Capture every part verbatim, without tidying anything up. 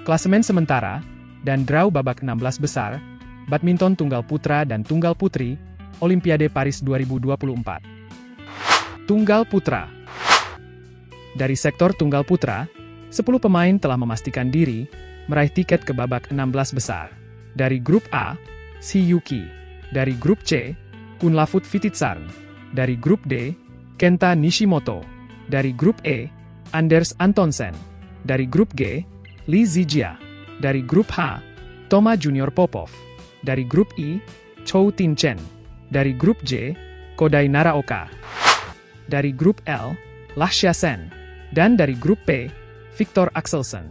klasemen sementara, dan draw babak enam belas besar, badminton tunggal putra dan tunggal putri, Olimpiade Paris dua ribu dua puluh empat. Tunggal putra. Dari sektor tunggal putra, sepuluh pemain telah memastikan diri, meraih tiket ke babak enam belas besar. Dari grup A, Si Yuki. Dari grup C, Kunlavut Vititsarn. Dari grup D, Kenta Nishimoto. Dari grup E, Anders Antonsen. Dari grup G, Lee Zijia. Dari grup H, Toma Junior Popov. Dari grup I, Chou Tin Chen. Dari grup J, Kodai Naraoka. Dari grup L, Lashia Sen. Dan dari grup P, Victor Axelsen.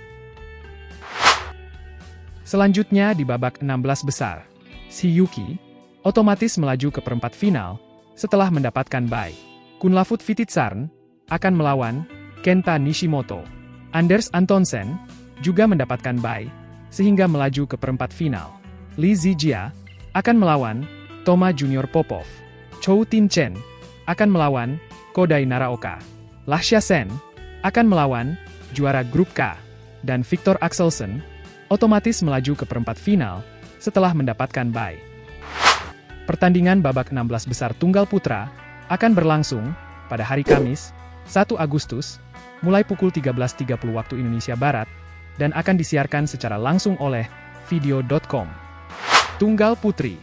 Selanjutnya di babak enam belas besar, Si Yuki otomatis melaju ke perempat final setelah mendapatkan bye. Kunlavut Vititsarn akan melawan Kenta Nishimoto. Anders Antonsen juga mendapatkan bye sehingga melaju ke perempat final. Lee Zijia akan melawan Toma Junior Popov. Chou Tin Chen akan melawan Kodai Naraoka. Lashia Sen akan melawan juara grup K. Dan Victor Axelsen otomatis melaju ke perempat final setelah mendapatkan bye. Pertandingan babak enam belas besar tunggal putra akan berlangsung pada hari Kamis, satu Agustus, mulai pukul tiga belas tiga puluh waktu Indonesia Barat, dan akan disiarkan secara langsung oleh video titik com. Tunggal putri.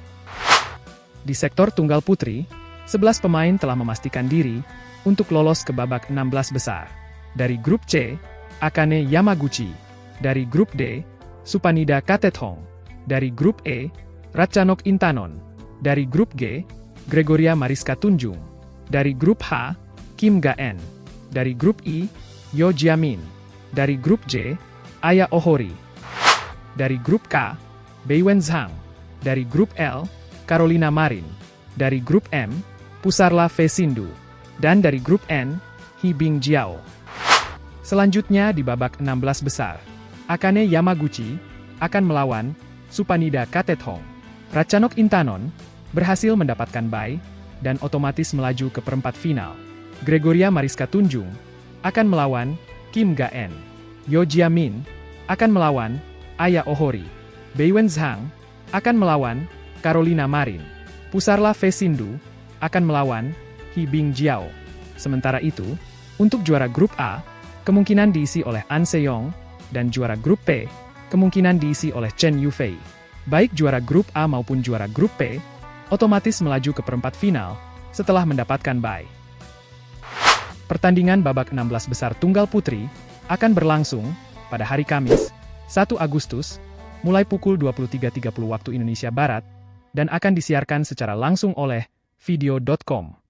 Di sektor tunggal putri, sebelas pemain telah memastikan diri untuk lolos ke babak enam belas besar. Dari grup C, Akane Yamaguchi. Dari grup D, Supanida Katethong. Dari grup E, Ratchanok Intanon. Dari grup G, Gregoria Mariska Tunjung. Dari grup H, Kim Ga-en. Dari grup I, Yo Jiamin. Dari grup J, Aya Ohori. Dari grup K, Beiwen Zhang. Dari grup L, Carolina Marin. Dari grup M, Pusarla Fesindu. Dan dari grup N, Hibing Jiao. Selanjutnya di babak enam belas besar, Akane Yamaguchi akan melawan Supanida Katethong. Ratchanok Intanon berhasil mendapatkan bye dan otomatis melaju ke perempat final. Gregoria Mariska Tunjung akan melawan Kim Ga-en. Yo Jiamin akan melawan Aya Ohori. Beiwen Zhang akan melawan Carolina Marin. Pusarla Fesindu akan melawan Hibing Jiao. Sementara itu, untuk juara grup A, kemungkinan diisi oleh An Seyong, dan juara grup P, kemungkinan diisi oleh Chen Yufei. Baik juara grup A maupun juara grup P, otomatis melaju ke perempat final setelah mendapatkan bye. Pertandingan babak enam belas besar tunggal putri akan berlangsung pada hari Kamis, satu Agustus, mulai pukul dua puluh tiga tiga puluh waktu Indonesia Barat, dan akan disiarkan secara langsung oleh video titik com.